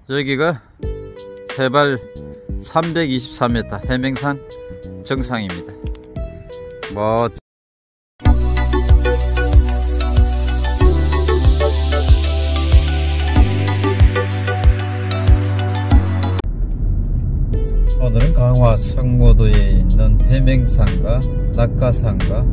여기가 해발 324m 해명산 정상입니다. 오늘은 강화 성모도에 있는 해명산과 낙가산과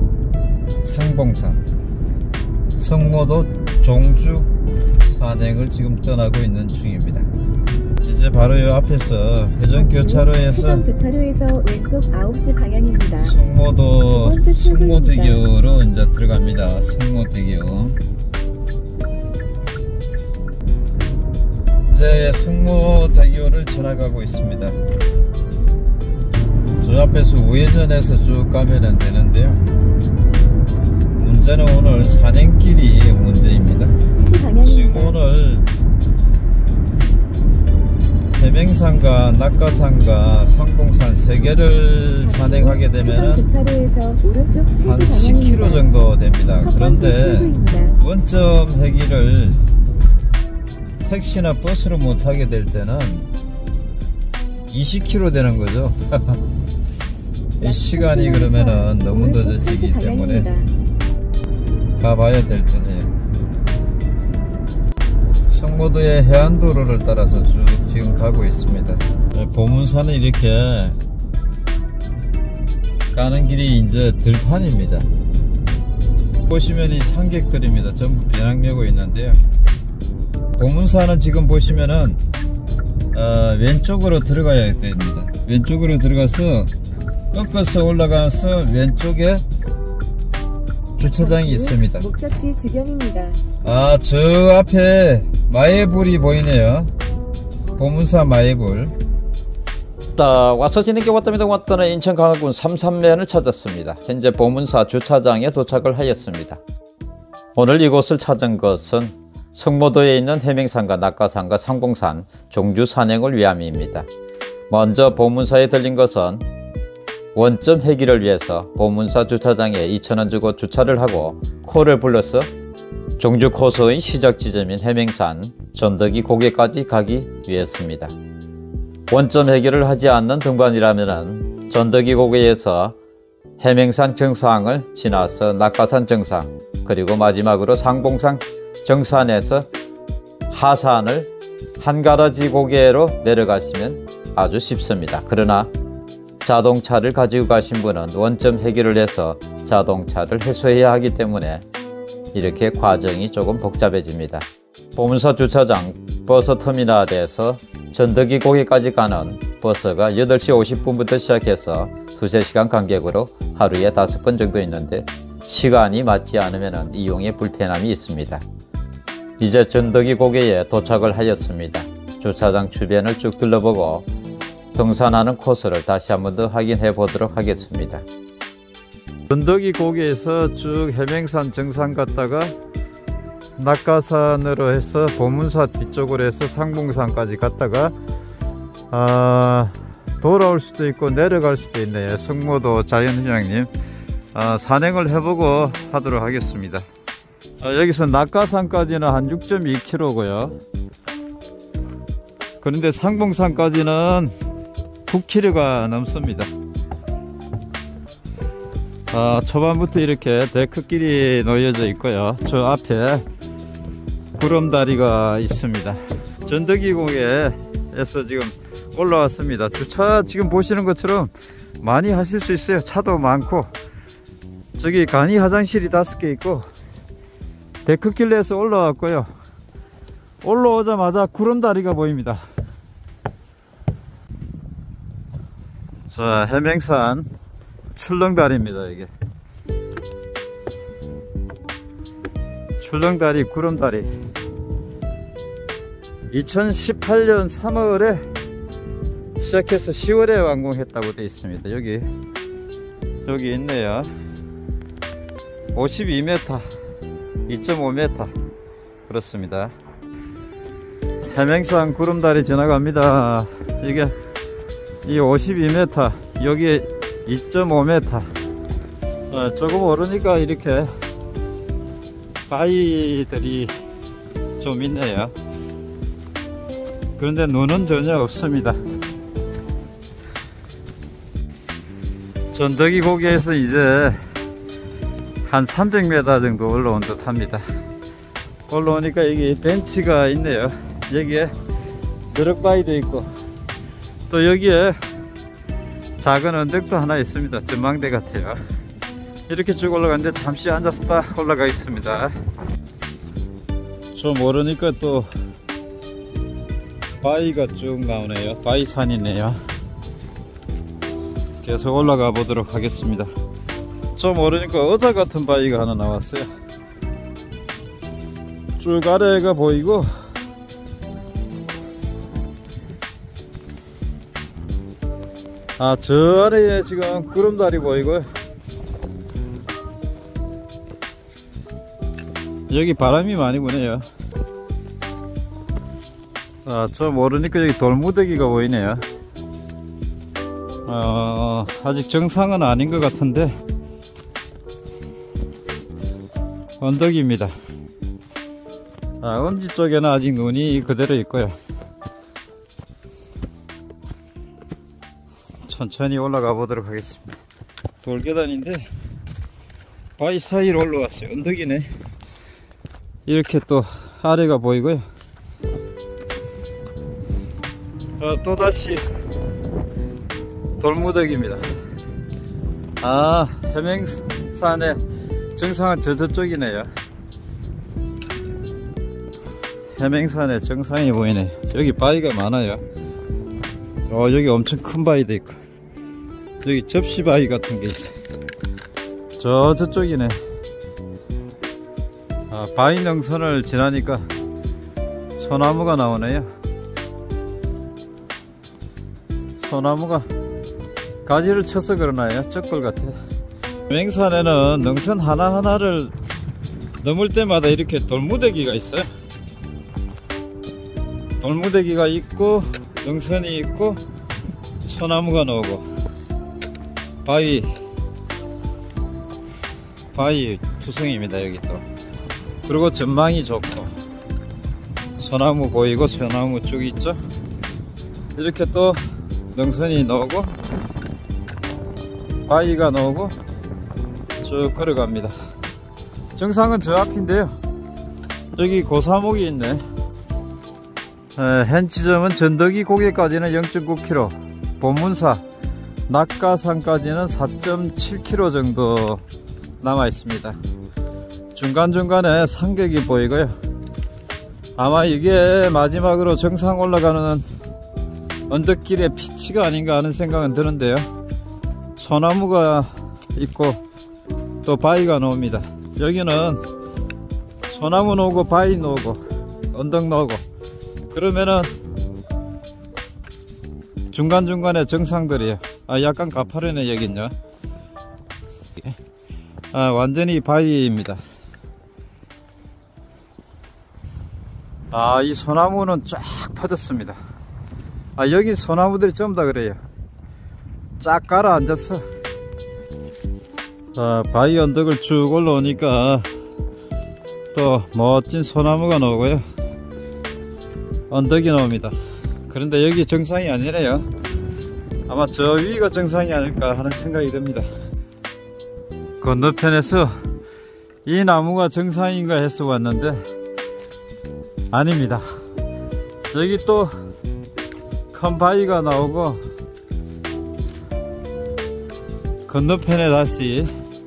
상봉산, 성모도 종주 산행을 지금 떠나고 있는 중입니다. 이제 바로 이 앞에서 회전교차로에서 왼쪽 9시 방향입니다. 성모대교로 이제 들어갑니다. 성모대교. 이제 성모대교를 지나가고 있습니다. 저 앞에서 우회전해서 쭉 가면 되는데요. 문제는 오늘 산행길이 문제입니다. 지금 오늘 해명산과 낙가산과 상봉산 3개를 산행하게 되면 한 10km 정도 됩니다. 그런데 원점 회기를 택시나 버스로 못하게 될 때는 20km 되는 거죠. 이 시간이 그러면은 너무 늦어지기 때문에 가봐야 될 텐데요. 성모도의 해안도로를 따라서 쭉 지금 가고 있습니다. 보문산은 이렇게 가는 길이 이제 들판입니다. 보시면 이 산객들입니다. 전부 배낭메고 있는데요. 보문산은 지금 보시면은 왼쪽으로 들어가야 됩니다. 왼쪽으로 들어가서 꺾어서 올라가서 왼쪽에 주차장이 있습니다. 목적지 주변입니다. 저 앞에 마예불이 보이네요. 보문사 마예불. 와서 지는 게 왔답니다. 왔더니 인천 강화군 삼산면을 찾았습니다. 현재 보문사 주차장에 도착을 하였습니다. 오늘 이곳을 찾은 것은 성모도에 있는 해명산과 낙가산과 상봉산 종주 산행을 위함입니다. 먼저 보문사에 들린 것은 원점 회기를 위해서 보문사 주차장에 2,000원 주고 주차를 하고 코를 불러서 종주 코스의 시작 지점인 해명산 전덕이 고개까지 가기 위해서입니다. 원점 회기를 하지 않는 등반이라면 전덕이 고개에서 해명산 정상을 지나서 낙가산 정상, 그리고 마지막으로 상봉산 정산에서 하산을 한가라지 고개로 내려가시면 아주 쉽습니다. 그러나 자동차를 가지고 가신 분은 원점 회기를 해서 자동차를 해소해야 하기 때문에 이렇게 과정이 조금 복잡해집니다. 보문사 주차장 버스터미널에서 전덕이 고개까지 가는 버스가 8시 50분부터 시작해서 2~3시간 간격으로 하루에 5번 정도 있는데 시간이 맞지 않으면 이용에 불편함이 있습니다. 이제 전덕이 고개에 도착을 하였습니다. 주차장 주변을 쭉 둘러보고 등산하는 코스를 다시 한 번 더 확인해 보도록 하겠습니다. 전덕이 고개에서 쭉 해명산 정상 갔다가 낙가산으로 해서 보문사 뒤쪽으로 해서 상봉산까지 갔다가 돌아올 수도 있고 내려갈 수도 있네요. 성모도 자연휴양림 산행을 해보고 하도록 하겠습니다. 여기서 낙가산까지는 한 6.2km고요 그런데 상봉산까지는 9km가 넘습니다. 초반부터 이렇게 데크길이 놓여져 있고요. 저 앞에 구름다리가 있습니다. 전덕이 고개에서 지금 올라왔습니다. 주차 지금 보시는 것처럼 많이 하실 수 있어요. 차도 많고 저기 간이 화장실이 5개 있고 데크길에서 올라왔고요. 올라오자마자 구름다리가 보입니다. 자, 해명산 출렁다리입니다. 이게 출렁다리, 구름다리 2018년 3월에 시작해서 10월에 완공했다고 되어 있습니다. 여기 있네요. 52m 2.5m 그렇습니다. 해명산 구름다리 지나갑니다. 이게 이 52m 여기 2.5m 조금 오르니까 이렇게 바위들이 좀 있네요. 그런데 눈은 전혀 없습니다. 전덕이 고개에서 이제 한 300m 정도 올라온 듯 합니다. 올라오니까 여기 벤치가 있네요. 여기에 드럭바위도 있고 또 여기에 작은 언덕도 하나 있습니다. 전망대 같아요. 이렇게 쭉 올라가는데 잠시 앉아서 딱 올라가겠습니다. 좀 오르니까 또 바위가 쭉 나오네요. 바위산이네요. 계속 올라가 보도록 하겠습니다. 좀 오르니까 어자 같은 바위가 하나 나왔어요. 쭉 아래가 보이고 저 아래에 지금 구름다리 보이고요. 여기 바람이 많이 부네요. 좀 오르니까 여기 돌무더기가 보이네요. 아직 정상은 아닌 것 같은데 언덕입니다. 엄지 쪽에는 아직 눈이 그대로 있고요. 천천히 올라가 보도록 하겠습니다. 돌계단인데 바위 사이로 올라왔어요. 언덕이네. 이렇게 또 아래가 보이고요. 또다시 돌무더기입니다. 해맹산의 정상은 저쪽이네요. 해맹산의 정상이 보이네. 여기 바위가 많아요. 여기 엄청 큰 바위도 있고 여기 접시 바위 같은 게 있어요. 저쪽이네. 바위 능선을 지나니까 소나무가 나오네요. 소나무가 가지를 쳐서 그러나요? 쩍벌 같아요. 해맹산에는 능선 하나하나를 넘을 때마다 이렇게 돌무더기가 있어요. 돌무더기가 있고 능선이 있고 소나무가 나오고 바위 투성입니다. 여기 또 그리고 전망이 좋고 소나무 보이고 소나무 쭉 있죠. 이렇게 또 능선이 나오고 바위가 나오고 쭉 걸어갑니다. 정상은 저 앞인데요. 여기 고사목이 있네. 현 지점은 전덕이 고개까지는 0.9km, 보문사 낙가산까지는 4.7km 정도 남아 있습니다. 중간중간에 산격이 보이고요. 아마 이게 마지막으로 정상 올라가는 언덕길의 피치가 아닌가 하는 생각은 드는데요. 소나무가 있고 또 바위가 나옵니다. 여기는 소나무 나오고 바위 나오고 언덕 나오고 그러면은 중간중간에 정상들이에요. 약간 가파르네 여긴요. 완전히 바위입니다. 이 소나무는 쫙 퍼졌습니다. 여기 소나무들이 전부 다 그래요. 쫙 가라앉았어. 바위 언덕을 쭉 올라오니까 또 멋진 소나무가 나오고요. 언덕이 나옵니다. 그런데 여기 정상이 아니래요. 아마 저 위가 정상이 아닐까 하는 생각이 듭니다. 건너편에서 이 나무가 정상인가 해서 왔는데 아닙니다. 여기 또 큰 바위가 나오고 건너편에 다시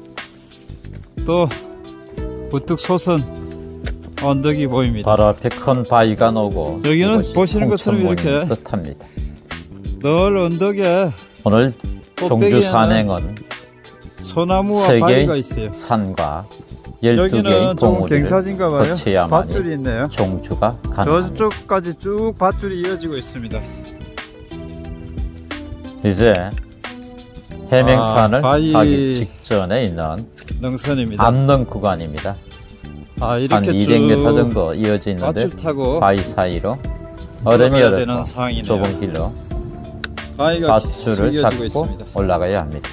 또 우뚝 솟은 언덕이 보입니다. 바로 앞에 큰 바위가 나오고 여기는 보시는 것처럼 이렇게 뜻합니다. 늘 언덕에 오늘 종주 산행은 소나무와 세 바위가 개의 있어요. 산과 12개의 여기는 좀 봉우리를 갱사진가봐요. 거쳐야만이 밧줄이 있네요. 종주가 가능합니다. 저쪽까지 쭉 밧줄이 이어지고 있습니다. 이제 해맹산을 바위 가기 직전에 있는 능선입니다. 암릉 구간입니다. 한 이렇게 200m 정도 이어져 있는데 밧줄 타고 바위 사이로 얼음이 올라가야 되는 얼어서 상황이네요. 좁은 길로 바위가 밧줄을 계속 잡고 이어지고 있습니다. 올라가야 합니다.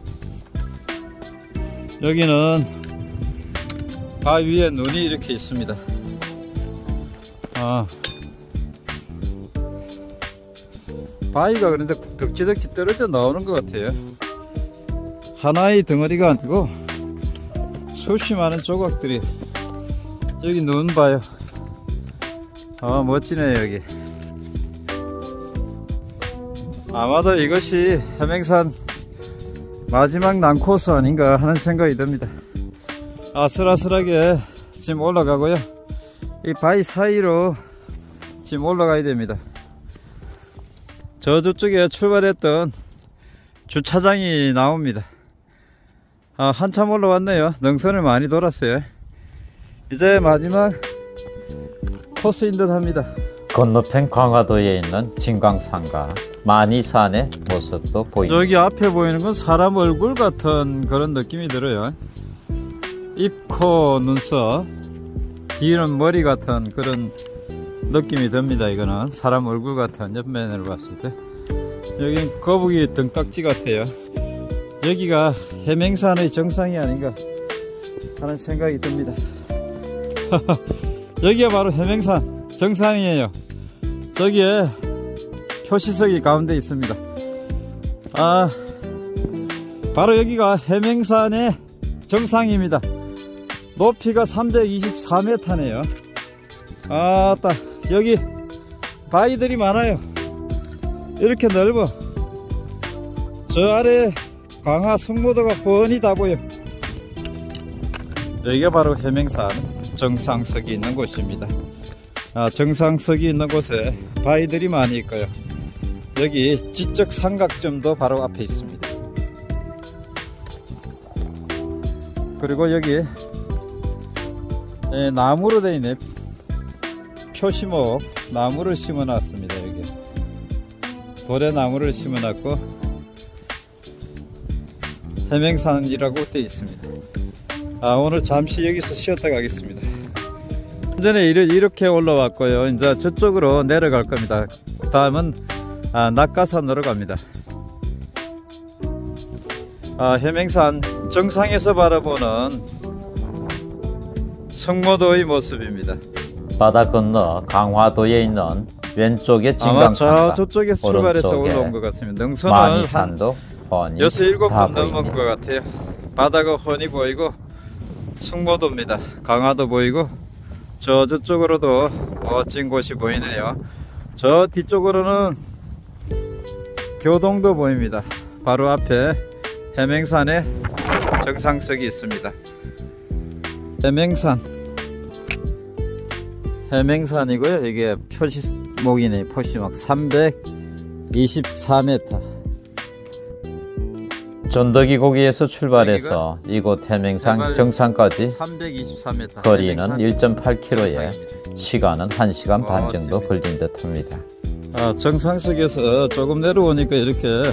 여기는 바위 위에 눈이 이렇게 있습니다. 바위가 그런데 덕지덕지 떨어져 나오는 것 같아요. 하나의 덩어리가 아니고 수십 많은 조각들이 여기 눈 봐요. 아 멋지네요. 여기 아마도 이것이 해맹산 마지막 난코스 아닌가 하는 생각이 듭니다. 아슬아슬하게 지금 올라가고요. 이 바위 사이로 지금 올라가야 됩니다. 저쪽에 출발했던 주차장이 나옵니다. 한참 올라왔네요. 능선을 많이 돌았어요. 이제 마지막 코스인 듯 합니다. 건너편 광화도에 있는 진광산과 만이산의 모습도 보입니다. 여기 앞에 보이는 건 사람 얼굴 같은 그런 느낌이 들어요. 입, 코, 눈썹, 뒤는 머리 같은 그런 느낌이 듭니다. 이거는 사람 얼굴 같은 옆면으로 봤을 때. 여긴 거북이 등딱지 같아요. 여기가 해맹산의 정상이 아닌가 하는 생각이 듭니다. 여기가 바로 해맹산 정상이에요. 저기에 표시석이 가운데 있습니다. 바로 여기가 해맹산의 정상입니다. 높이가 324m네요. 아따, 여기 바위들이 많아요. 이렇게 넓어. 저 아래 강화 성모도가 훤히 다 보여. 여기가 바로 해맹산 정상석이 있는 곳입니다. 정상석이 있는 곳에 바위들이 많이 있고요. 여기 지적 삼각점도 바로 앞에 있습니다. 그리고 여기 나무로 되어 있네. 표시목 나무를 심어 놨습니다. 여기 돌에 나무를 심어 놨고 해맹산이라고 되어 있습니다. 오늘 잠시 여기서 쉬었다 가겠습니다. 전에 이렇게 올라왔고요. 이제 저쪽으로 내려갈 겁니다. 다음은 낙가산으로 갑니다. 해맹산 정상에서 바라보는 성모도의 모습입니다. 바다 건너 강화도에 있는 왼쪽에 진광산과 저쪽에서 출발해서 올라온 것 같습니다. 능선은 만이산도 훤히 6-7번 넘은 보입니다. 것 같아요. 바다가 훤히 보이고 성모도입니다. 강화도 보이고 저쪽으로도 멋진 곳이 보이네요. 저 뒤쪽으로는 교동도 보입니다. 바로 앞에 해맹산의 정상석이 있습니다. 해맹산이고요. 이게 표시목이네. 표시목 324m. 전덕이 고기에서 출발해서 이곳 해맹산 정상까지 324m. 거리는 1.8km에 시간은 1시간 반 정도 걸린 듯 합니다. 정상석에서 조금 내려오니까 이렇게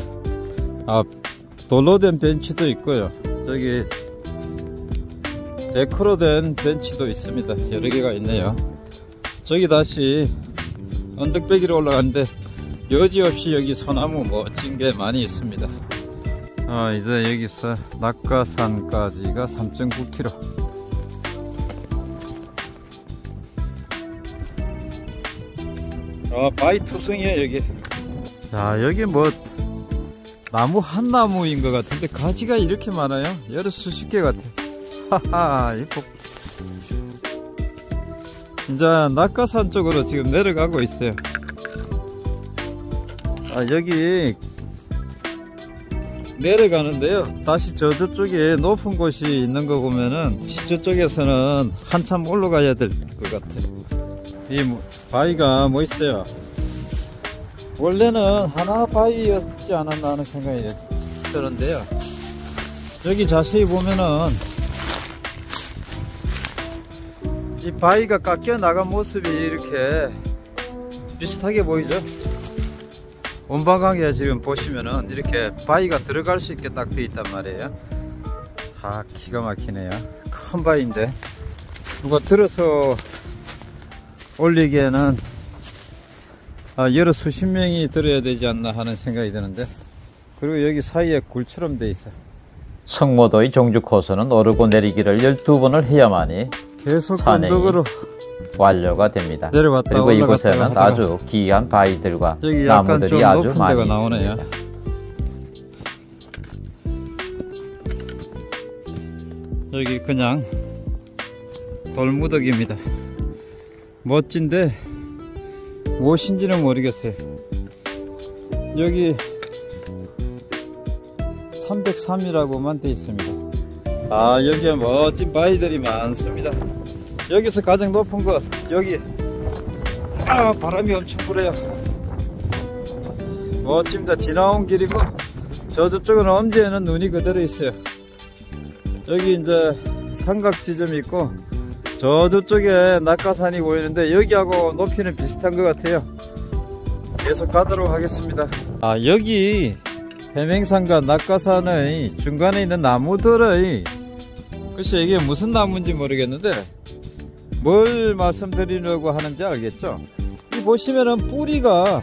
돌로 된 벤치도 있고요. 여기 데크로 된 벤치도 있습니다. 여러 개가 있네요. 저기 다시 언덕배기로 올라가는데 여지없이 여기 소나무 멋진 게 많이 있습니다. 이제 여기서 낙가산까지가 3.9km. 바위 투성이에요 여기. 여기 뭐 나무 한 나무인 것 같은데 가지가 이렇게 많아요. 여러 수십 개 같아. 하하. 이제 낙가산 쪽으로 지금 내려가고 있어요. 여기 내려가는데요. 다시 저쪽에 높은 곳이 있는 거 보면은 저쪽에서는 한참 올라가야 될 것 같아요. 이 바위가 멋있어요. 원래는 하나 바위였지 않았나 하는 생각이 드는데요. 여기 자세히 보면은 이 바위가 깎여 나간 모습이 이렇게 비슷하게 보이죠? 원방하게 지금 보시면은 이렇게 바위가 들어갈 수 있게 딱 되어 있단 말이에요. 기가 막히네요. 큰 바위인데 누가 들어서 올리기에는 여러 수십 명이 들어야 되지 않나 하는 생각이 드는데, 그리고 여기 사이에 굴처럼 돼 있어. 성모도의 정주 코스는 오르고 내리기를 12번을 해야만이 계속 산행이 언덕으로 완료가 됩니다. 내려갔다 그리고 올라갔다가 이곳에는 하다가 아주 귀한 바위들과 여기 약간 나무들이 좀 아주 높은 많이 데가 나오네요. 있습니다. 여기 그냥 돌무더기입니다. 멋진데 무엇인지는 모르겠어요. 여기 303이라고만 돼 있습니다. 아, 여기에 멋진 바위들이 많습니다. 여기서 가장 높은 곳, 여기. 아, 바람이 엄청 불어요. 멋집니다. 지나온 길이고, 저쪽은 엄지에는 눈이 그대로 있어요. 여기 이제 삼각 지점이 있고, 저쪽에 낙하산이 보이는데, 여기하고 높이는 비슷한 것 같아요. 계속 가도록 하겠습니다. 아, 여기 해맹산과 낙하산의 중간에 있는 나무들의, 글쎄 이게 무슨 나무인지 모르겠는데 뭘 말씀드리려고 하는지 알겠죠? 이 보시면은 뿌리가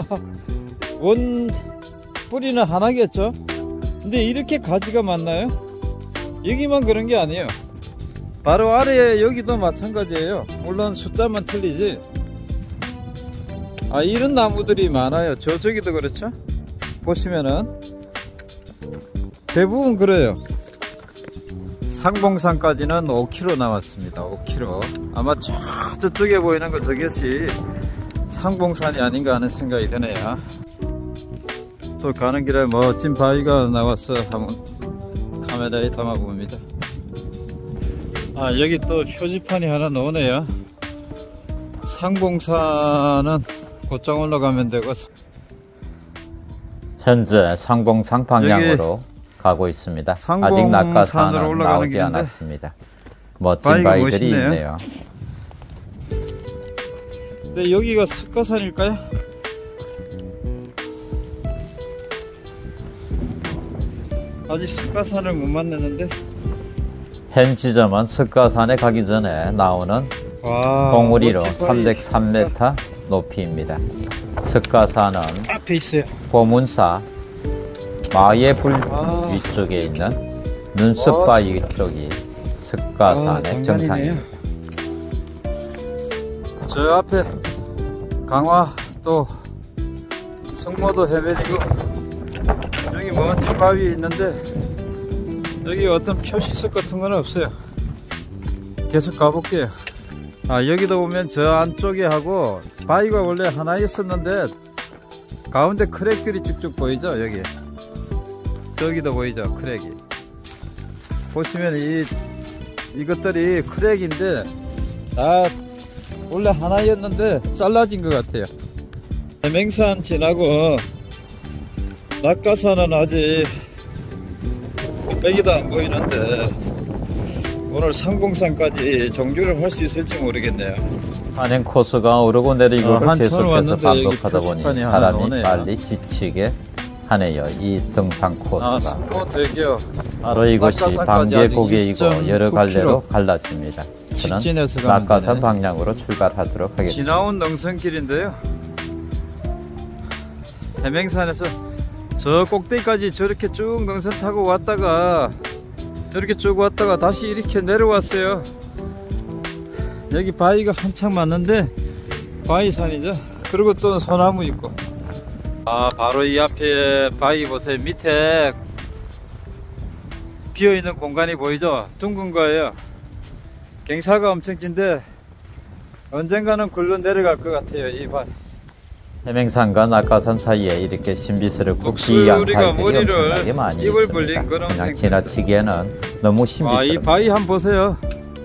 원 뿌리는 하나겠죠? 근데 이렇게 가지가 많나요? 여기만 그런 게 아니에요. 바로 아래에 여기도 마찬가지예요. 물론 숫자만 틀리지. 아, 이런 나무들이 많아요. 저쪽에도 그렇죠? 보시면은 대부분 그래요. 상봉산까지는 5km 남았습니다. 5km. 아마 저쪽에 보이는 거 저것이 상봉산이 아닌가 하는 생각이 드네요. 또 가는 길에 멋진 바위가 나와서 한번 카메라에 담아봅니다. 아, 여기 또 표지판이 하나 나오네요. 상봉산은 곧장 올라가면 되고. 현재 상봉산 방향으로 가고 있습니다. 아직 낙하산은 나오지 않았습니다. 멋진 바위들이 있네요. 근데 여기가 석가산일까요? 아직 석가산을 못 만났는데. 현 지점은 석가산에 가기 전에 나오는 봉우리로 303m 높이입니다. 석가산은 앞에 있어요. 보문사 마예불 위쪽에 있는 눈썹바위 쪽이 석가산의 정상입니다. 저 앞에 강화 또 성모도 해변이고, 여기 멋진 바위 있는데 여기 어떤 표시석 같은 건 없어요. 계속 가볼게요. 아, 여기도 보면 저 안쪽에 하고 바위가 원래 하나 있었는데 가운데 크랙들이 쭉쭉 보이죠? 여기 저기도 보이죠? 크랙이. 보시면 이것들이 크랙인데 다 원래 하나였는데 잘라진 것 같아요. 해맹산 지나고 낙하산은 아직 빼기도 안 보이는데 오늘 상봉산까지 정주를 할 수 있을지 모르겠네요. 한행 코스가 오르고 내리고를 계속해서 반복하다 보니 사람이 나오네요. 빨리 지치게 하네요. 이 등산 코스가. 성모대교. 바로 이곳이 방계고개이고 여러 갈래로 갈라집니다. 저는 낙하산 방향으로 출발하도록 하겠습니다. 지나온 능선길인데요. 해맹산에서 저 꼭대기까지 저렇게 쭉 능선 타고 왔다가 이렇게 쭉 왔다가 다시 이렇게 내려왔어요. 여기 바위가 한창 많은데 바위산이죠. 그리고 또 소나무 있고. 아, 바로 이 앞에 바위 보세요. 밑에 비어있는 공간이 보이죠? 둥근 거예요. 갱사가 엄청 긴데 언젠가는 굴러 내려갈 것 같아요. 이 바위. 해맹산과 낙하산 사이에 이렇게 신비스럽고 귀한 바위들이 엄청나게 많이 있습니다. 그냥 지나치기에는 너무 신비스럽습니다. 이 바위 한번 보세요.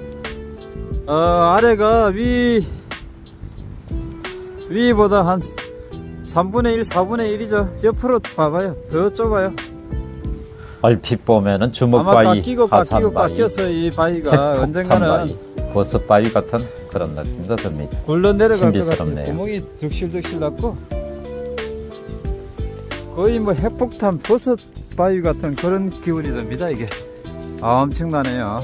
아래가 위보다 한 3분의 1, 4분의 1이죠. 옆으로 봐봐요. 더 좁아요. 얼핏 보면은 주먹바위, 화산바위, 깎여서 이 바위가 언젠가는 버섯바위 같은 그런 느낌도 듭니다. 굴러 내려갈 것 신비스럽네요. 같아요. 구멍이 득실득실 났고 거의 뭐 핵폭탄 버섯바위 같은 그런 기분이 듭니다. 이게 엄청나네요.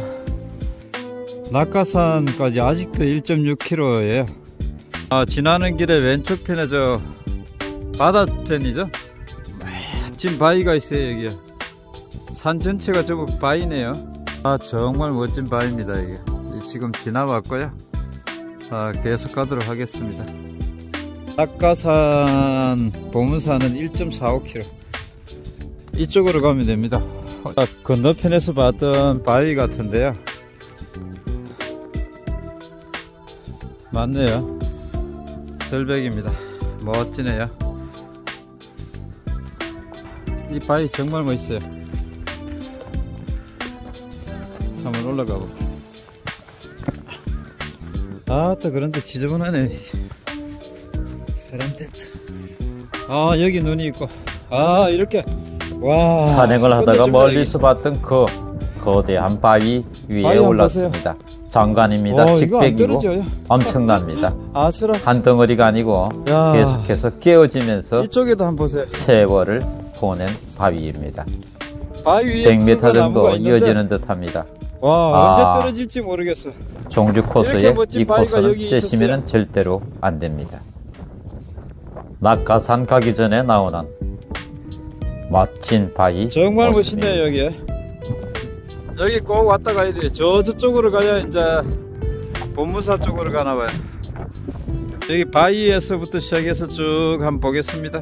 낙하산까지 아직도 1.6km예요. 지나는 길에 왼쪽 편에 저 바다편이죠. 멋진 바위가 있어요. 여기에 산 전체가 전부 바위네요. 정말 멋진 바위입니다. 이게 지금 지나왔고요. 계속 가도록 하겠습니다. 낙가산 보문산은 1.45km 이쪽으로 가면 됩니다. 건너편에서 봤던 바위 같은데요. 맞네요. 절벽입니다. 멋지네요. 이 바위 정말 멋있어요. 한번 올라가 볼게요. 또 그런데 지저분하네. 사람들. 여기 눈이 있고. 이렇게. 와. 산행을 하다가 멀리서 봤던 그 거대한 바위 위에 올랐습니다. 장관입니다. 직백이고 엄청납니다. 한 덩어리가 아니고 계속해서 깨어지면서 이쪽에도 한번 보세요. 세월을 보낸 바위입니다. 바위 위에 100m 정도 이어지는 듯합니다. 언제 떨어질지 모르겠어. 종주 코스에 이 코스는 떼시면 절대로 안 됩니다. 낙가산 가기 전에 나오는 멋진 바위. 정말 멋있네요. 여기 꼭 왔다 가야 돼요. 저쪽으로 가야 이제 본문사 쪽으로 가나봐요. 여기 바위에서부터 시작해서 쭉 한번 보겠습니다.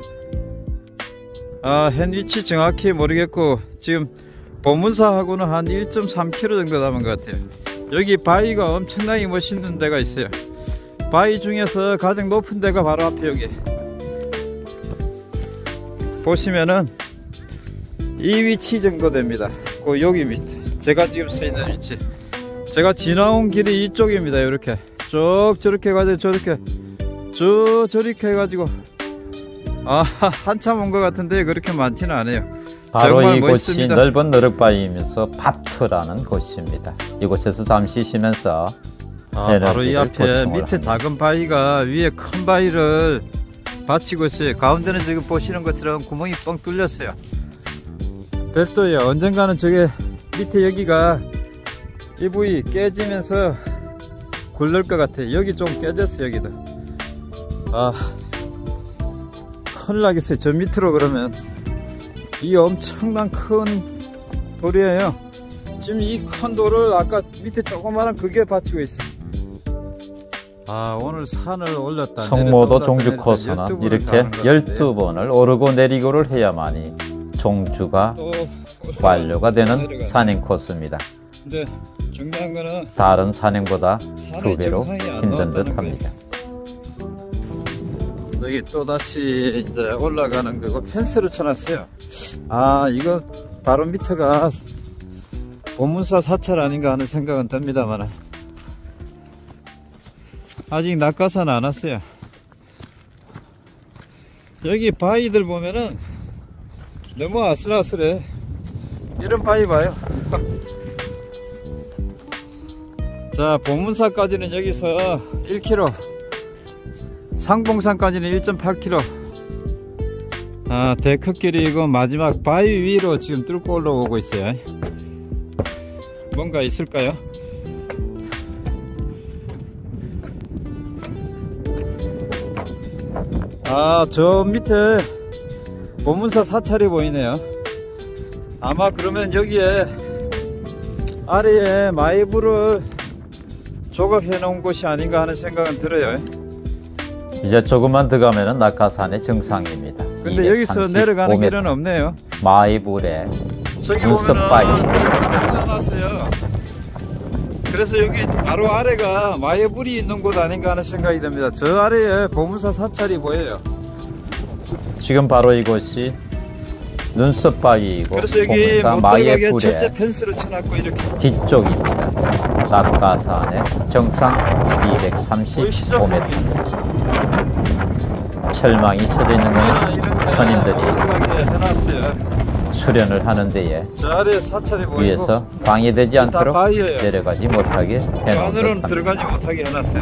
현 위치 정확히 모르겠고 지금 본문사하고는 한 1.3km 정도 남은 것 같아요. 여기 바위가 엄청나게 멋있는 데가 있어요. 바위 중에서 가장 높은 데가 바로 앞에 여기 보시면은 이 위치 정도 됩니다. 여기 밑에 제가 지금 서 있는 위치, 제가 지나온 길이 이쪽입니다. 이렇게 쭉 저렇게 해가지고 저렇게 쭉 저렇게 해가지고 한참 온 것 같은데 그렇게 많지는 않아요. 바로 이곳이 멋있습니다. 넓은 너럭바위이면서 바트라는 곳입니다. 이곳에서 잠시 쉬면서 바로 이 앞에 밑에 합니다. 작은 바위가 위에 큰 바위를 받치고 있어요. 가운데는 지금 보시는 것처럼 구멍이 뻥 뚫렸어요. 별도예요. 언젠가는 저게 밑에 여기가 이 부위 깨지면서 굴릴 것 같아요. 여기 좀 깨졌어요. 여기도 큰일 나겠어요. 저 밑으로 그러면 이 엄청난 큰 돌이에요. 지금 이 큰 돌을 아까 밑에 조그마한 그게 받치고 있어요. 오늘 산을 올렸다. 성모도 종주 코스는 이렇게 12번을 오르고 내리고를 해야만이 종주가 완료가 되는 산행 코스입니다. 근데 중요한 거는 다른 산행보다 2배로 힘든 듯 합니다. 여기 또다시 이제 올라가는 거고 펜스를 쳐놨어요. 이거 바로 밑에가 본문사 사찰 아닌가 하는 생각은 듭니다만 아직 낙가산 안 왔어요. 여기 바위들 보면은 너무 아슬아슬해. 이런 바위 봐요. 자, 본문사까지는 여기서 1km, 상봉산까지는 1.8km. 데크길이고 마지막 바위 위로 지금 뚫고 올라오고 있어요. 뭔가 있을까요? 저 밑에 본문사 사찰이 보이네요. 아마 그러면 여기에 아래에 마이불을 조각해 놓은 곳이 아닌가 하는 생각은 들어요. 이제 조금만 더 가면은 낙가산의 정상입니다. 근데 여기서 내려가는 길은 없네요. 마이불에 저기 눈썹바위 써놨어요. 그래서 여기 바로 아래가 마이불이 있는 곳 아닌가 하는 생각이 듭니다. 저 아래에 보문사 사찰이 보여요. 지금 바로 이곳이 눈썹바위이고 그래서 여기 보문사 못 들어가게 마이불의 철제 펜스를 쳐놨고 이렇게 뒤쪽입니다. 낙가산의 정상 235m입니다. 철망이 쳐져 있는 건 선임들이 수련을 하는 데에 저 아래 사찰이 보이고 위에서 방해되지 않도록 바위예요. 내려가지 못하게 해놓은 안으로는 듯합니다. 들어가지 못하게 해놨어요.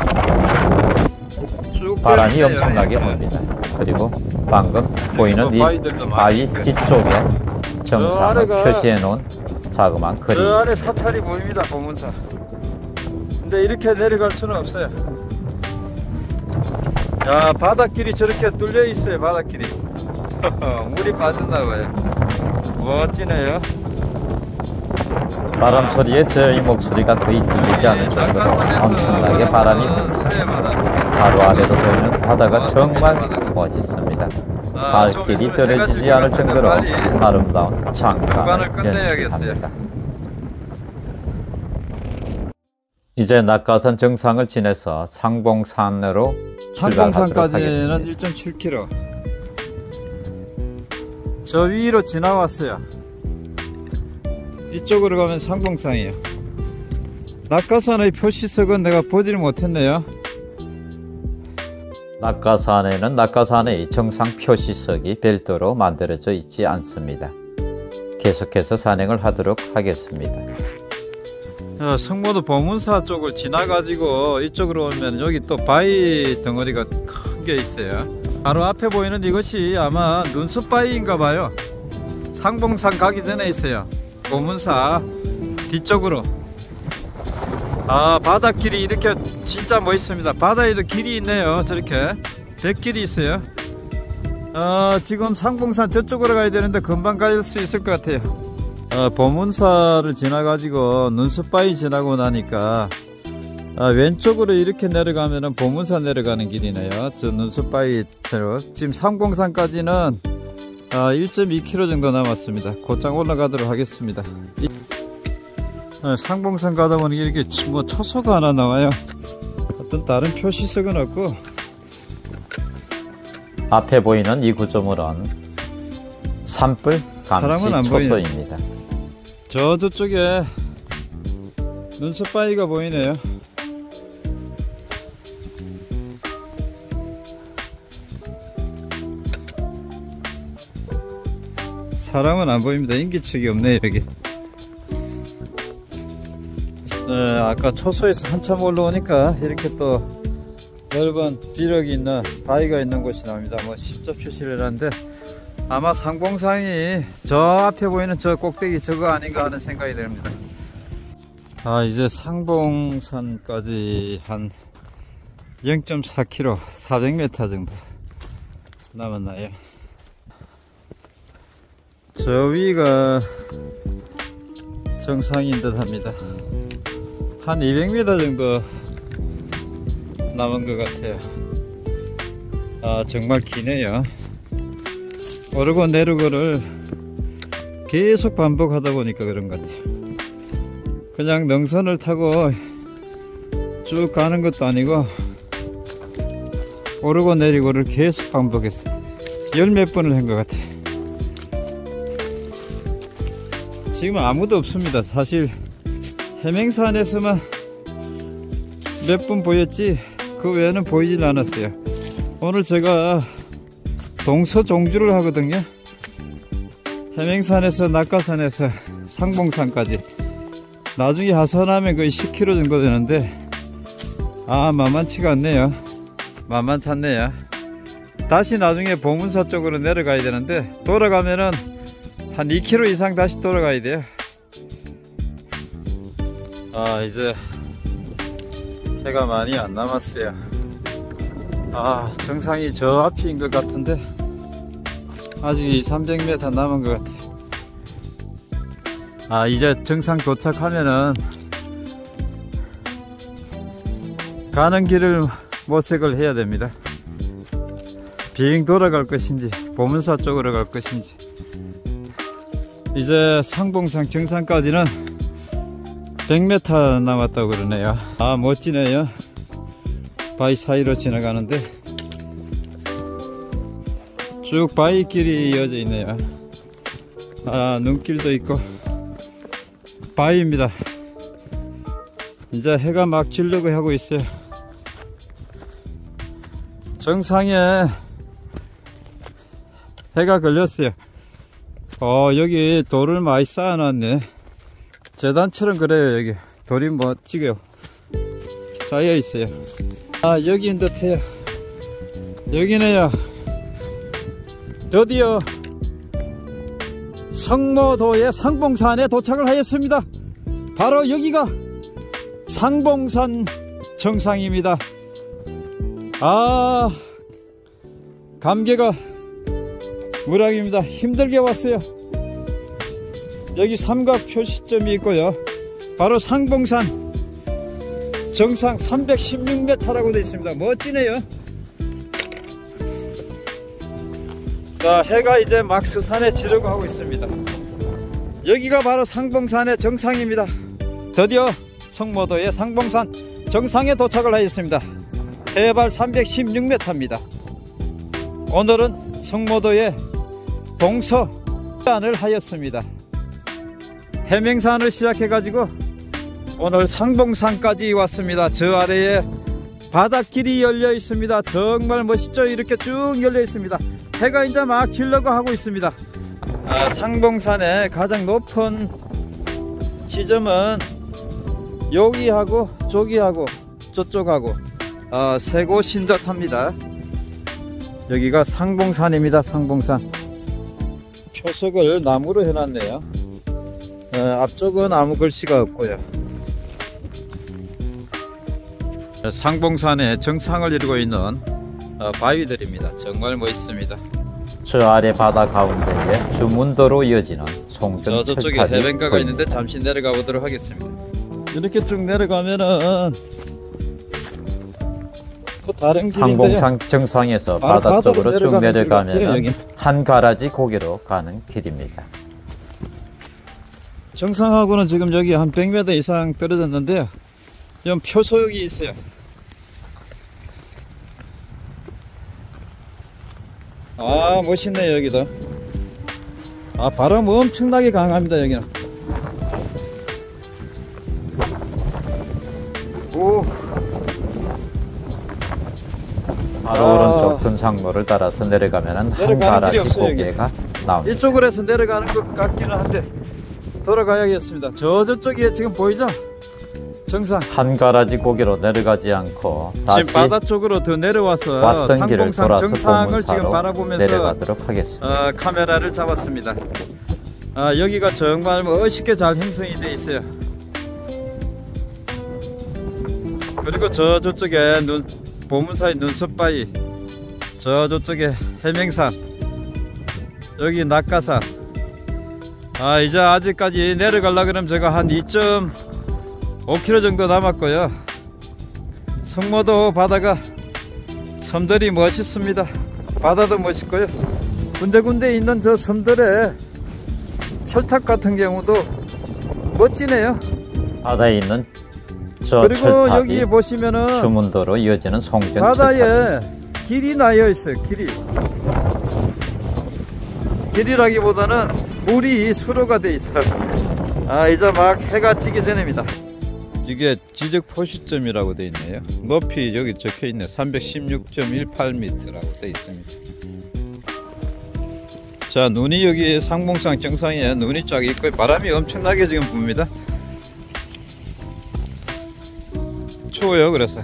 쭉 바람이 때리네요. 엄청나게 붑니다. 그리고 방금 보이는 이 바위들도 바위 많이 뒤쪽에 정상을 아래가- 표시해 놓은 자그마한 글이 저 아래 있습니다. 사찰이 보입니다. 보문사. 근데 이렇게 내려갈 수는 없어요. 야, 바닷길이 저렇게 뚫려 있어요. 바닷길이 물이 빠졌나 봐요. 멋지네요. 바람 소리에 저희 목소리가 거의 들리지 않을 정도로 엄청나게 바람이 붑니다. 바로 아래로 보이는 바다가 정말 멋있습니다. 발길이 떨어지지 않을 정도로 아름다운 장관을 연출합니다. 이제 낙가산 정상을 지나서 상봉산으로 출발하도록 하겠습니다. 상봉산까지는 1.7km. 저 위로 지나왔어요. 이쪽으로 가면 상봉산이에요. 낙가산의 표시석은 내가 보질 못했네요. 낙가산에는 낙가산의 정상 표시석이 별도로 만들어져 있지 않습니다. 계속해서 산행을 하도록 하겠습니다. 성모도 보문사 쪽을 지나가지고 이쪽으로 오면 여기 또 바위 덩어리가 큰 게 있어요. 바로 앞에 보이는 이것이 아마 눈썹바위인가 봐요. 상봉산 가기 전에 있어요. 보문사 뒤쪽으로. 바닷길이 이렇게 진짜 멋있습니다. 바다에도 길이 있네요. 저렇게 백길이 있어요. 지금 상봉산 저쪽으로 가야 되는데 금방 갈 수 있을 것 같아요. 보문사를 지나가지고 눈썹바위 지나고 나니까 왼쪽으로 이렇게 내려가면은 보문사 내려가는 길이네요. 저 눈썹바위처럼. 지금 상봉산까지는 1.2km 정도 남았습니다. 곧장 올라가도록 하겠습니다. 상봉산 가다 보니 이렇게 뭐 초소가 하나 나와요. 어떤 다른 표시석은 없고. 앞에 보이는 이 구조물은 산불 감시 초소입니다. 저쪽에 눈썹바위가 보이네요. 사람은 안 보입니다. 인기척이 없네요 여기. 아까 초소에서 한참 올라오니까 이렇게 또 넓은 비력이 있는 바위가 있는 곳이 나옵니다. 뭐 십자 표시를 해놨는데 아마 상봉산이 저 앞에 보이는 저 꼭대기 저거 아닌가 하는 생각이 듭니다. 이제 상봉산까지 한 0.4km 400m 정도 남았나요. 저 위가 정상인 듯 합니다. 한 200m 정도 남은 것 같아요. 정말 기네요. 오르고 내리고를 계속 반복하다 보니까 그런 것 같아요. 그냥 능선을 타고 쭉 가는 것도 아니고 오르고 내리고를 계속 반복했어요. 열 몇 번을 한 것 같아요. 지금 아무도 없습니다. 사실 해맹산에서만 몇 분 보였지 그 외에는 보이질 않았어요. 오늘 제가 동서종주를 하거든요. 해맹산에서 낙가산에서 상봉산까지 나중에 하산하면 거의 10km 정도 되는데 만만치가 않네요. 만만치 않네요. 다시 나중에 보문사 쪽으로 내려가야 되는데 돌아가면은 한 2km 이상 다시 돌아가야 돼요. 이제 해가 많이 안 남았어요. 정상이 저 앞인 것 같은데 아직 200-300m 남은 것 같아요. 이제 정상 도착하면은 가는 길을 모색을 해야 됩니다. 비행 돌아갈 것인지 보문사 쪽으로 갈 것인지. 이제 상봉산 정상까지는 100m 남았다고 그러네요. 멋지네요. 바위 사이로 지나가는데 쭉 바위길이 이어져 있네요. 눈길도 있고 바위입니다. 이제 해가 막 지려고 하고 있어요. 정상에 해가 걸렸어요. 여기 돌을 많이 쌓아놨네. 재단처럼 그래요. 여기 돌이 멋지게 쌓여 있어요. 여기인 듯해요. 여기네요. 드디어 성모도의 상봉산에 도착을 하였습니다. 바로 여기가 상봉산 정상입니다. 감개가 무량입니다. 힘들게 왔어요. 여기 삼각 표시점이 있고요. 바로 상봉산 정상 316m라고 되어 있습니다. 멋지네요. 자, 해가 이제 막 서산에 지르고 하고 있습니다. 여기가 바로 상봉산의 정상입니다. 드디어 성모도의 상봉산 정상에 도착을 하였습니다. 해발 316m입니다. 오늘은 성모도의 동서안을 하였습니다. 해명산을 시작해 가지고 오늘 상봉산까지 왔습니다. 저 아래에 바닷길이 열려 있습니다. 정말 멋있죠? 이렇게 쭉 열려 있습니다. 해가 이제 막 지려고 하고 있습니다. 상봉산의 가장 높은 지점은 여기하고 저기하고 저쪽하고 세 곳인 듯 합니다. 여기가 상봉산입니다. 상봉산. 표석을 나무로 해놨네요. 앞쪽은 아무 글씨가 없고요. 상봉산의 정상을 이루고 있는 바위들입니다. 정말 멋있습니다. 저 아래 바다 가운데에 주문도로 이어지는 송정 저쪽에 철탑이 해변가가 보입니다. 있는데 잠시 내려가 보도록 하겠습니다. 이렇게 쭉 내려가면은 또 다른 길인데요. 상봉산 정상에서 바다 쪽으로 쭉 내려가면 한 가라지 고개로 가는 길입니다. 정상하고는 지금 여기 한 100m 이상 떨어졌는데요. 좀 표석이 있어요. 멋있네요. 여기도 바람 엄청나게 강합니다. 여기는. 바로 오른쪽 등산로를 따라서 내려가면 한 가라지 고개가 나옵니다. 이쪽으로 해서 내려가는 것 같기는 한데 돌아가야겠습니다. 저쪽에 지금 보이죠? 정상. 한 가라지 고개로 내려가지 않고 다시 지금 바다 쪽으로 더 내려와서 왔던 길을 돌아서 정상을 지금 보문사로 바라보면서 내려가도록 하겠습니다. 카메라를 잡았습니다. 여기가 정말 멋있게 잘 형성이 되어 있어요. 그리고 저쪽에 보문사의 눈썹바위, 저쪽에 해명산, 여기 낙가산. 이제 아직까지 내려가려고 그러면 제가 한 2.5km 정도 남았고요. 성모도 바다가 섬들이 멋있습니다. 바다도 멋있고요. 군데군데 있는 저 섬들의 철탑 같은 경우도 멋지네요. 바다에 있는 저 그리고 철탑이 여기 보시면은 주문도로 이어지는 송정 바다에 철탑입니다. 길이 나여 있어요. 길이라기보다는 물이 수로가 돼 있어요. 이제 막 해가 지기 전입니다. 이게 지적 표시점이라고 돼 있네요. 높이 여기 적혀 있네. 316.18m라고 돼 있습니다. 자, 눈이 여기 상봉산 정상에 눈이 쫙 있고 바람이 엄청나게 지금 붑니다. 추워요. 그래서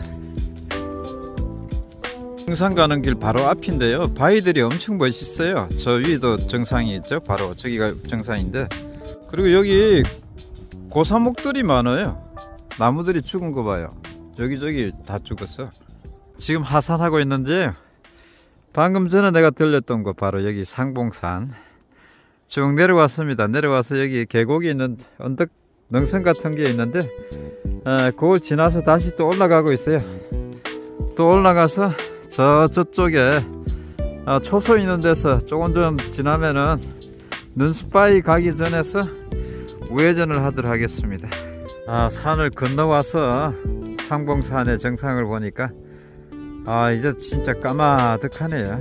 정상 가는 길 바로 앞인데요. 바위들이 엄청 멋있어요. 저 위도 정상이 있죠. 바로 저기가 정상인데, 그리고 여기 고사목들이 많아요. 나무들이 죽은 거 봐요. 저기 다 죽었어. 지금 하산하고 있는데 방금 전에 내가 들렸던 거 바로 여기 상봉산 쭉 내려왔습니다. 내려와서 여기 계곡이 있는 언덕 능선 같은 게 있는데 그걸 지나서 다시 또 올라가고 있어요. 또 올라가서 저쪽에 초소 있는 데서 조금 좀 지나면은 눈숲바위 가기 전에서 우회전을 하도록 하겠습니다. 산을 건너와서 상봉산의 정상을 보니까 이제 진짜 까마득하네요.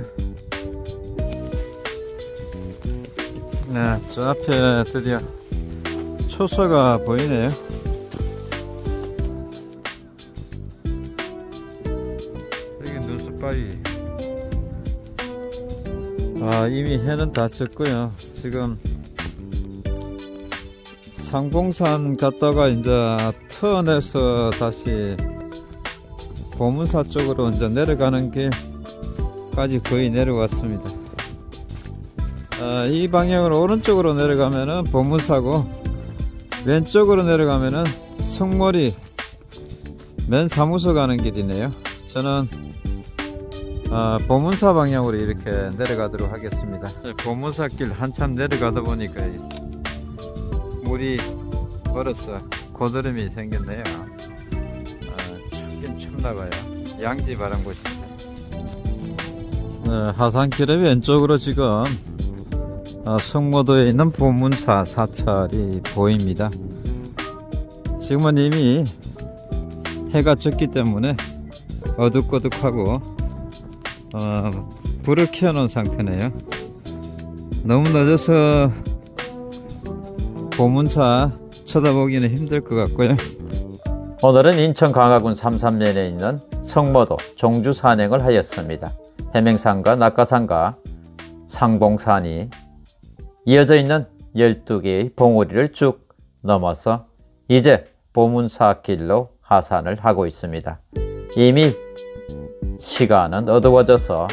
네, 저 앞에 드디어 초소가 보이네요. 여기 눈썹바위. 이미 해는 다 졌고요. 지금 상봉산 갔다가 이제 턴해서 다시 보문사 쪽으로 이제 내려가는 길까지 거의 내려왔습니다. 이 방향으로 오른쪽으로 내려가면은 보문사고, 왼쪽으로 내려가면은 성모리 맨 사무소 가는 길이네요. 저는 보문사 방향으로 이렇게 내려가도록 하겠습니다. 보문사 길 한참 내려가다 보니까 물이 얼어서 고드름이 생겼네요. 춥긴 춥나봐요. 양지 바람 곳인데. 하산길의 왼쪽으로 지금 성모도에 있는 보문사 사찰이 보입니다. 지금은 이미 해가 졌기 때문에 어둑어둑하고 불을 켜놓은 상태네요. 너무 늦어서 보문사 쳐다보기는 힘들 것 같고요. 오늘은 인천 강화군 삼산면에 있는 성모도 종주 산행을 하였습니다. 해맹산과 낙가산과 상봉산이 이어져 있는 12개의 봉우리를 쭉 넘어서 이제 보문사길로 하산을 하고 있습니다. 이미 시간은 어두워져서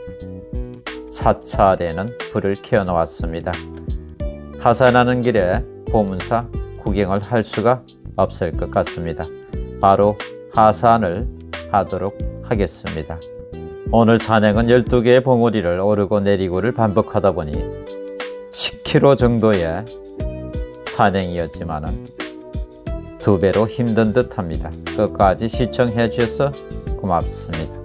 사찰에는 불을 켜어 놓았습니다. 하산하는 길에 보문사 구경을 할 수가 없을 것 같습니다. 바로 하산을 하도록 하겠습니다. 오늘 산행은 12개의 봉우리를 오르고 내리고를 반복하다 보니 10km 정도의 산행이었지만은 2배로 힘든 듯 합니다. 끝까지 시청해 주셔서 고맙습니다.